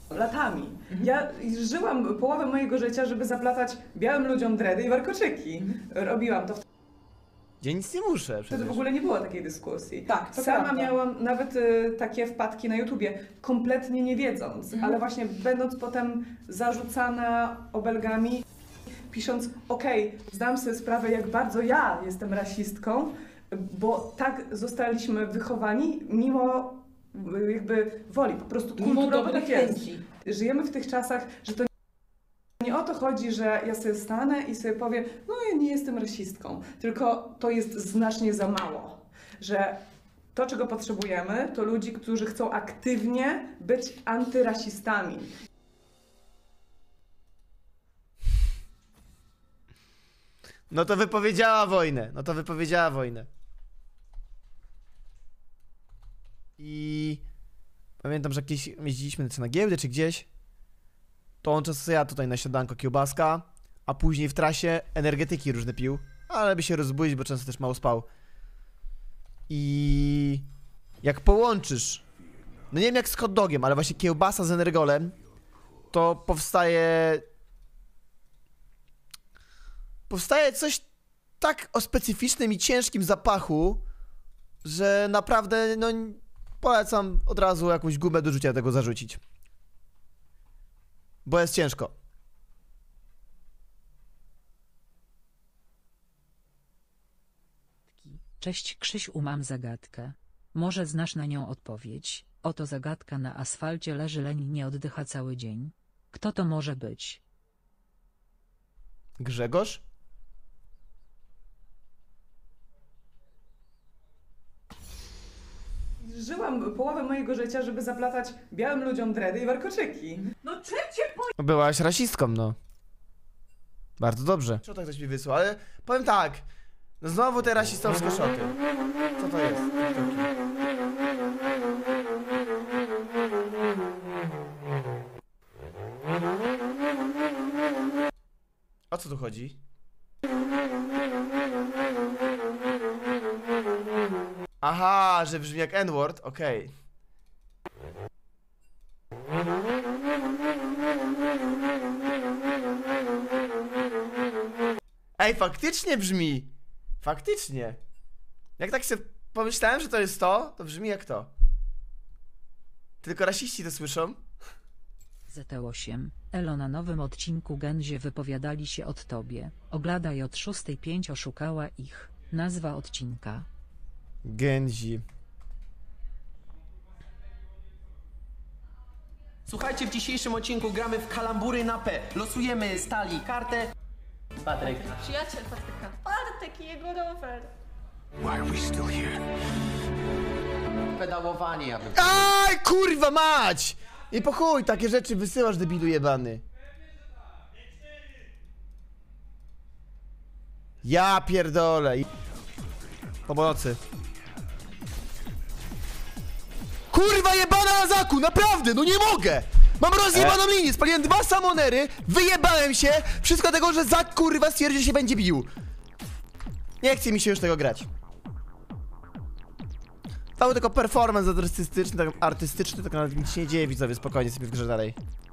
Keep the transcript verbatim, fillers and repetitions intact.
latami. Ja żyłam połowę mojego życia, żeby zaplatać białym ludziom dredy i warkoczyki. Robiłam to. Ja nic nie muszę Wtedy przecież. w ogóle nie było takiej dyskusji. Tak, to Sama prawda. miałam nawet y, takie wpadki na YouTubie, kompletnie nie wiedząc, Mhm. ale właśnie będąc potem zarzucana obelgami, pisząc, okej, zdam sobie sprawę, jak bardzo ja jestem rasistką, bo tak zostaliśmy wychowani mimo y, jakby woli, po prostu Mimo kulturowo dobrych tak jest. chęci. Żyjemy w tych czasach, że to nie o to chodzi, że ja sobie stanę i sobie powiem, no ja nie jestem rasistką, tylko to jest znacznie za mało, że to, czego potrzebujemy, to ludzi, którzy chcą aktywnie być antyrasistami. No to wypowiedziała wojnę. No to wypowiedziała wojnę. I pamiętam, że jakieś jeździliśmy na giełdę czy gdzieś. To on często ja tutaj na śniadanko kiełbaska, a później w trasie energetyki różne pił, ale by się rozbudzić, bo często też mało spał. I jak połączysz, no nie wiem jak z hot dogiem, ale właśnie kiełbasa z energolem, to powstaje powstaje coś tak o specyficznym i ciężkim zapachu, że naprawdę, no polecam od razu jakąś gumę do rzucia tego zarzucić. Bo jest ciężko. Cześć Krzysiu, mam zagadkę. Może znasz na nią odpowiedź. Oto zagadka: na asfalcie leży leń, nie oddycha cały dzień. Kto to może być? Grzegorz? Żyłam połowę mojego życia, żeby zaplatać białym ludziom dredy i warkoczyki. No czym cię Byłaś rasistką, no. Bardzo dobrze. Co tak ktoś mi wysłał, ale powiem tak. No znowu te rasistowskie szoty. Co to jest? O co tu chodzi? Aha, że brzmi jak N-word, okej. Ej, faktycznie brzmi! Faktycznie. Jak tak sobie pomyślałem, że to jest to, to brzmi jak to. Tylko rasiści to słyszą. Z T osiem. Elo, na nowym odcinku Gęzie wypowiadali się od tobie. Oglądaj od szóstej pięć, oszukała ich. Nazwa odcinka. Gęzi. Słuchajcie, w dzisiejszym odcinku gramy w kalambury na P. Losujemy stali kartę. Patryk. Przyjaciel Patryka. Bartek i jego rower. Pedałowanie, aby... Aj, kurwa mać! I po chuj, takie rzeczy wysyłasz, debilu jebany. Ja pierdolę. Pomocy. Kurwa jebana na zaku, naprawdę, no nie mogę! Mam rozjebaną linię, spaliłem dwa samonery, wyjebałem się, wszystko tego, że Zak kurwa stwierdził, że się będzie bił. Nie chce mi się już tego grać. To był tylko performance artystyczny, tak, artystyczny, tak nawet nic się nie dzieje, widzowie, spokojnie sobie w grze dalej.